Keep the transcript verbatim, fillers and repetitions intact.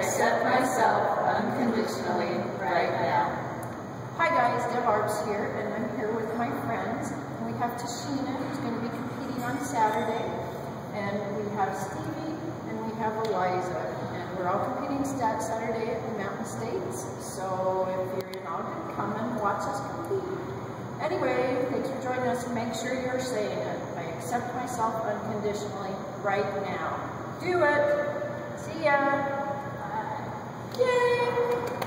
accept myself unconditionally right now. Hi guys, Deb Arbs here, and I'm here with my friends. And we have Tashina, who's going to be competing on Saturday, and we have Steeve, and we have Eliza. And we're all competing that Saturday at the Mountain States, so if you're in Ogden, come and watch us compete. Anyway, thanks for joining us. Make sure you're saying it. I accept myself unconditionally right now. Do it! See ya! Bye. Yay!